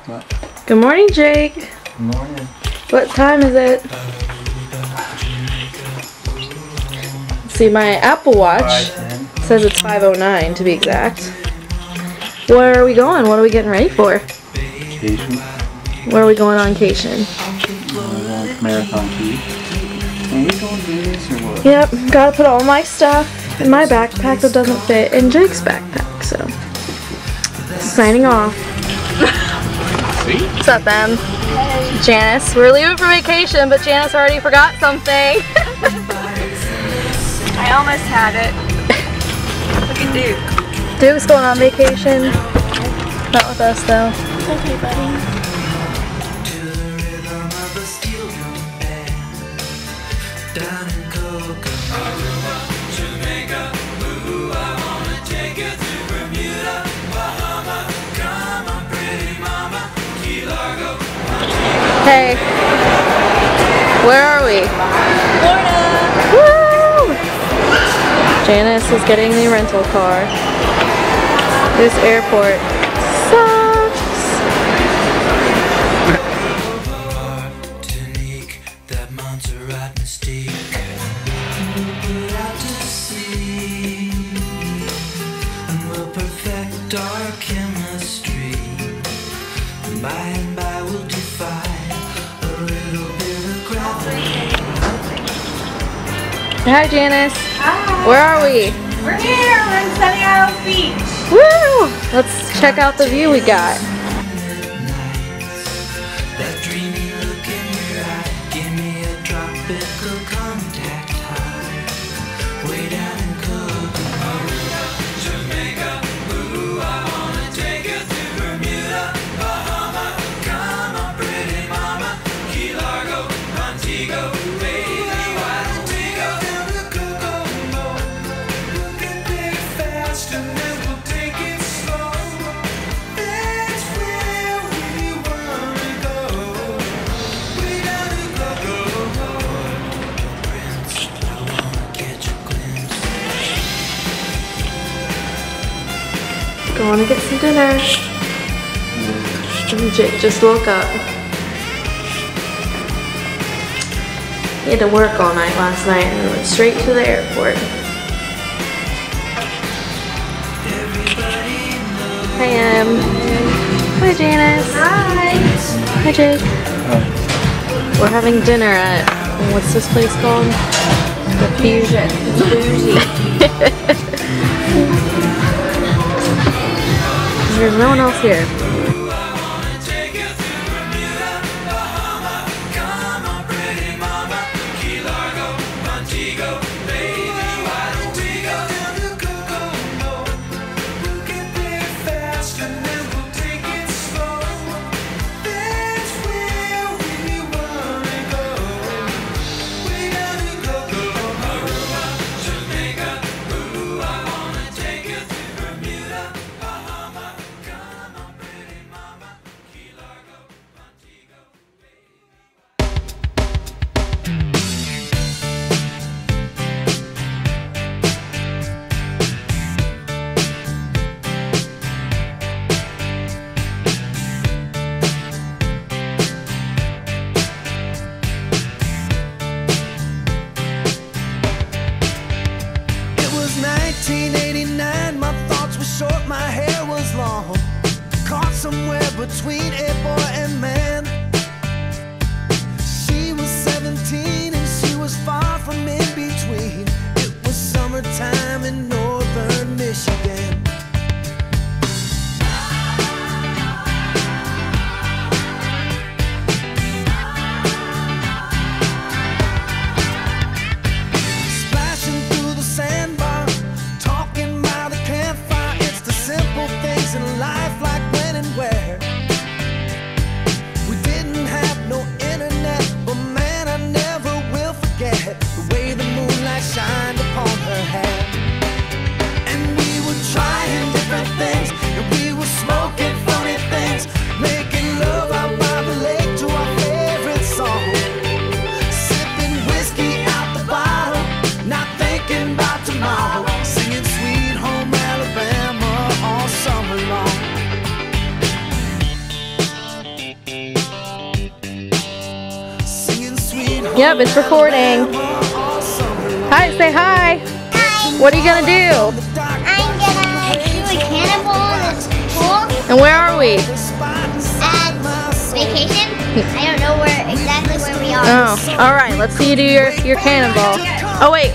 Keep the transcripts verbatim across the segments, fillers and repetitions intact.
What? Good morning, Jake. Good morning. What time is it? See, my Apple Watch says it's five oh nine to be exact. Where are we going? What are we getting ready for? Vacation. Where are we going on vacation? Uh, marathon tea. Are we going to do this or what? Yep, gotta put all my stuff in my backpack that doesn't fit in Jake's backpack, so. Signing off. What's up, Em? Hey. Janice, we're leaving for vacation, but Janice already forgot something. I almost had it. Look at Duke. Duke's going on vacation. Not with us, though. It's okay, buddy. Hey, where are we? Florida! Woo! Janice is getting the rental car. This airport sucks. By and by we'll defy a little bit of gravity. Hi, Janice. Hi. Where are we? We're here. We're in Sunny Isles Beach. Woo! Let's check out the view we got. That dreamy look in your eye, give me a tropical contact high. Way down in Kokomo, Jamaica. Ooh, I wanna take you to Bermuda, Bahama. Come on, pretty mama. Key Largo, Montego, baby, why don't we go down to Kokomo? We'll get there fast and then we'll take it slow. That's where we wanna go. Way down to Kokomo. Prince, I wanna catch a glimpse. Going to get some dinner. Jake just woke up. He had to work all night last night and went straight to the airport. Hey, Em. Hi, Janice. Hi. Hi, Jake. We're having dinner at, what's this place called? The Fusion. There's no one else here. Pretty Yep, it's recording. Hi, say hi. Hi. What are you gonna do? I'm gonna do a cannonball in the pool And where are we? at vacation. I don't know where exactly where we are. Oh, all right. Let's see you do your your cannonball. Oh wait.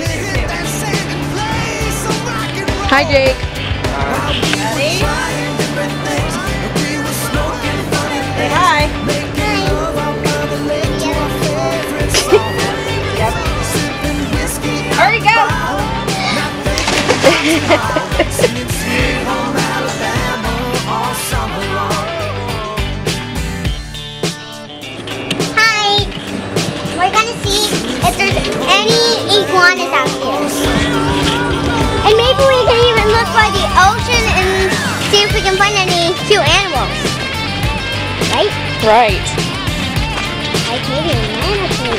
Hi, Jake. Say hi. Hurry, go. Hi. We're gonna see if there's any iguanas out here. And maybe we can even look by the ocean and see if we can find any cute animals. Right? Right. Like maybe a manatee.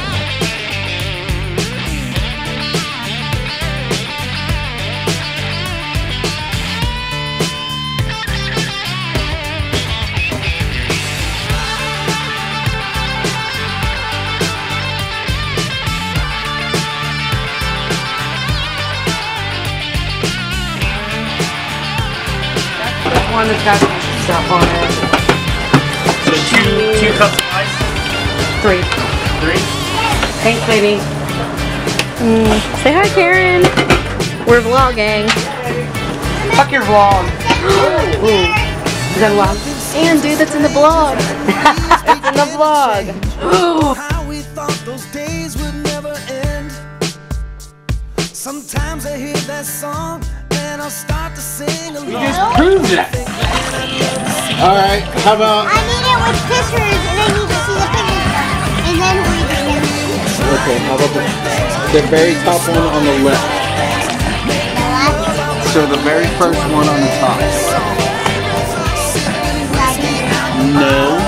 One that's got stuff on it. So two two cups of ice. Three. Three. Thanks, baby. Mm, say hi, Karen. We're vlogging. Fuck your vlog. Ooh. Is that a vlog? And dude, that's in the vlog. It's in the vlog. How we thought those days would never end. Sometimes I hear that song and I'll start to sing along. You just proved it. All right. How about? I need it with pictures and I need to see the pictures and then we can Okay. How about the the very top one on the left? So the very first one on the top. No.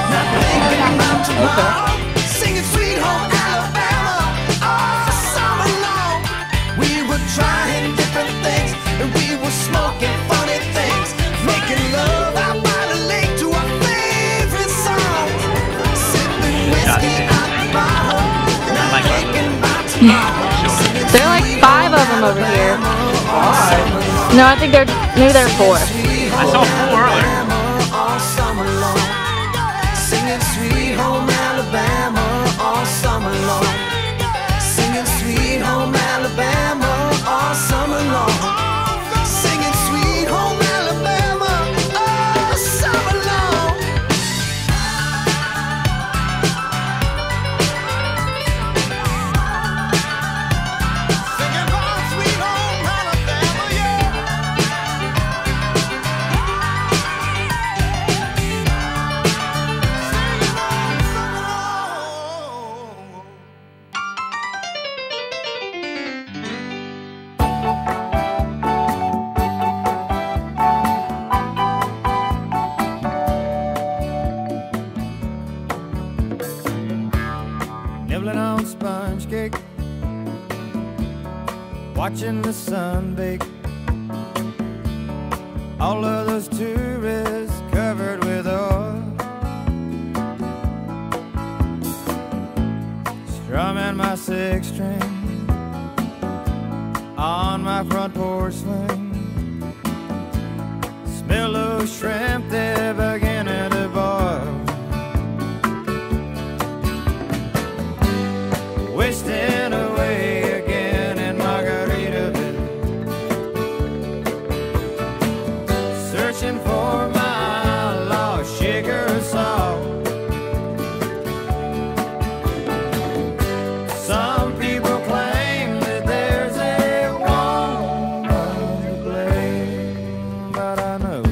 Okay. Singing Sweet Home Alabama all summer long. We were trying different things and we were smoking funny things, making love out by the lake to our favorite song, sipping whiskey out the bottle, not thinking about tomorrow. There are like five of them over here. No, I think they're maybe there are four. I saw four earlier. All summer long, singing Sweet Home Alabama all summer long, singing Sweet Home Alabama all summer long, singing Sweet Home Alabama all summer long. Singing about Sweet Home Alabama, yeah. Nibbling on sponge cake, watching the sun bake. All of those tourists covered with oil, strumming my six string on my front porch swing. Smell those shrimp, they're beginning to boil. Wasting away again in Margaritaville, searching for my lost sugar salt. Some people claim that there's a woman to blame, but I know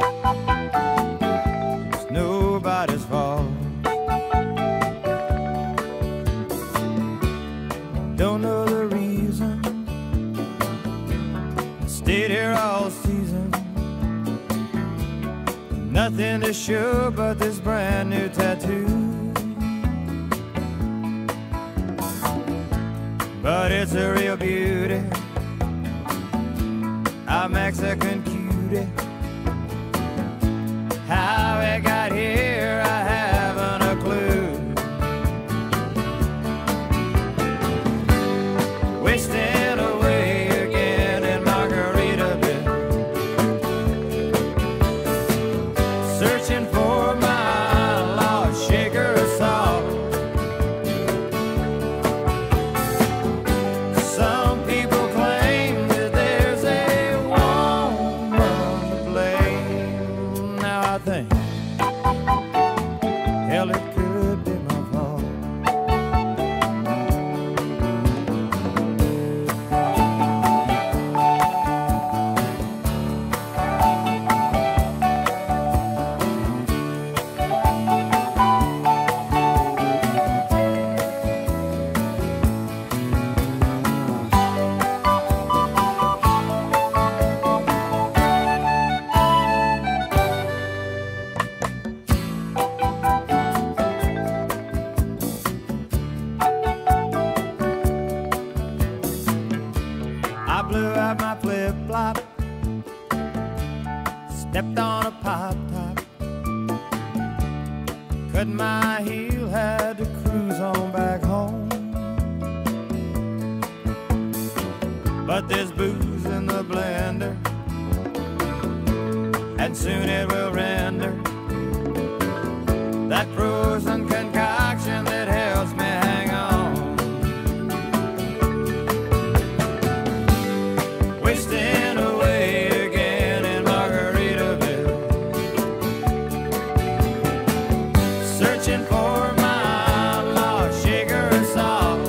it's nobody's fault. Don't know the reason, stayed here all season. Nothing to show but this brand new tattoo, but it's a real beauty, a Mexican cutie. How it got here, I haven't a clue. Hell, it could be my fault. I blew out my flip-flop, stepped on a pop top, cut my heel, had to cruise on back home. But there's booze in the blender, and soon it will render that frozen concoction that helps me hang on. Wasting away again in Margaritaville, searching for my lost sugar and salt.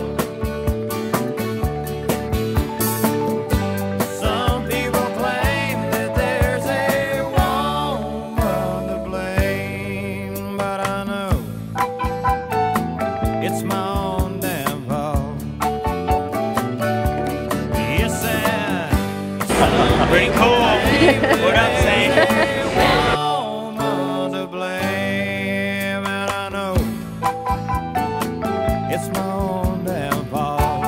Some people claim that there's a woman to blame, but I know it's my own damn fault. Yes, and Pretty cool. What up, Zane? woman to blame, and I know it's my own damn fault.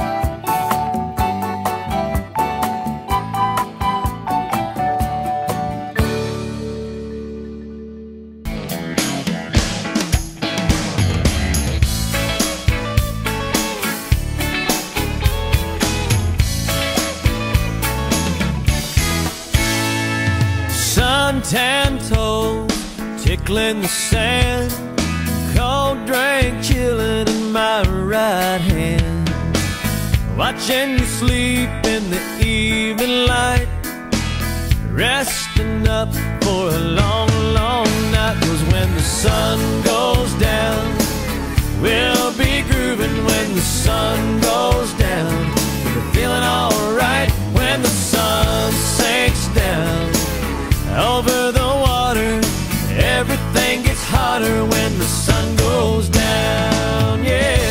Suntan toes tickling the sand, cold drink chilling in my right hand, watching you sleep in the evening light, resting up for a long, long night. 'Cause when the sun goes down, we'll be grooving. When the sun goes down, we'll be feeling alright. When the sun sinks down over the water, everything gets hotter when the sun goes down, yeah.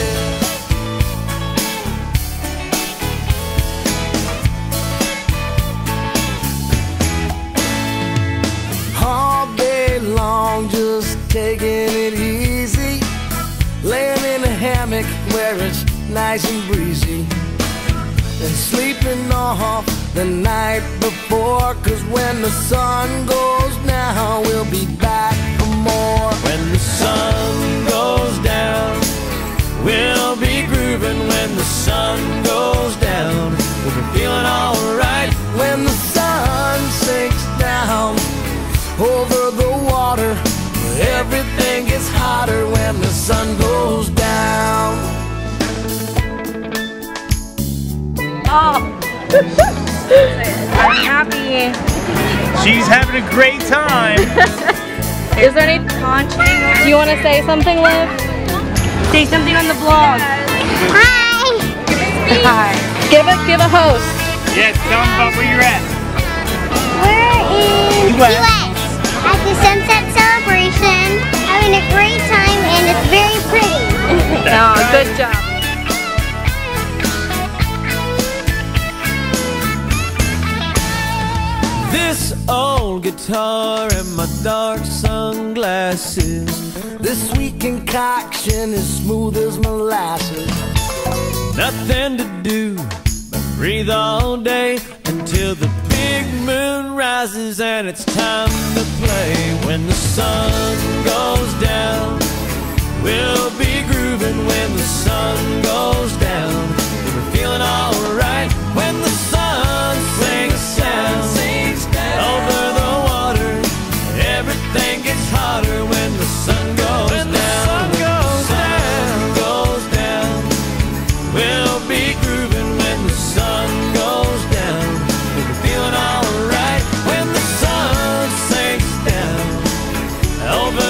All day long, just taking it easy, laying in a hammock where it's nice and breezy, and sleeping off the night before. 'Cause when the sun goes down, we'll be back for more. When the sun goes down, we'll be grooving. When the sun goes down, we'll be feeling alright. When the sun sinks down over the water, everything gets hotter when the sun goes down. Oh. I'm happy. She's having a great time. Is there any... Do you want to say something, Liv? Say something on the vlog. Hi! Hi. Give a, give a host. Yes, tell them about where you're at. We're in U S. U S at the Sunset Celebration, having a great time, and it's very pretty. No, good job. This old guitar and my dark sunglasses, this sweet concoction is smooth as molasses. Nothing to do but breathe all day until the big moon rises and it's time to play. When the sun goes down, we'll be grooving. When the sun goes down, we'll be feeling alright. When the sun sinks down over the water, everything gets hotter when the sun goes when down. The sun goes down, goes down, we'll be grooving. When the sun goes down, we'll be feeling alright. When the sun sinks down over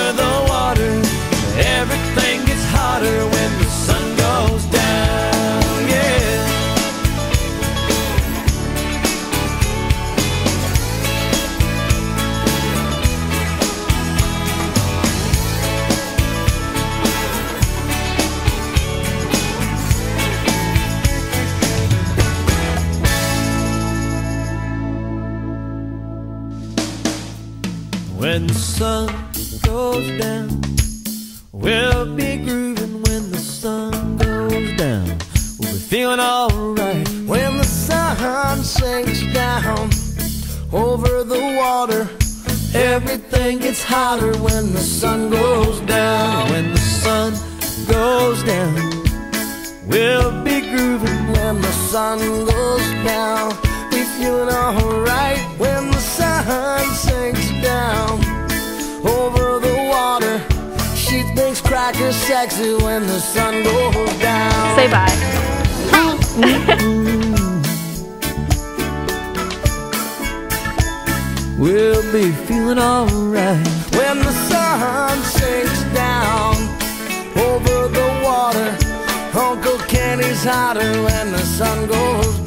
when the sun goes down. We'll be grooving when the sun goes down. We'll be feeling alright when the sun sinks down over the water. Everything gets hotter when the sun goes down. when the sun goes down. We'll be grooving When the sun goes down, we feeling alright. When the sun sinks down over the water, she thinks crackers sexy when the sun goes down. Say bye. We'll be feeling alright when the sun sinks down over the water. Uncle Kenny's hotter when the sun goes down.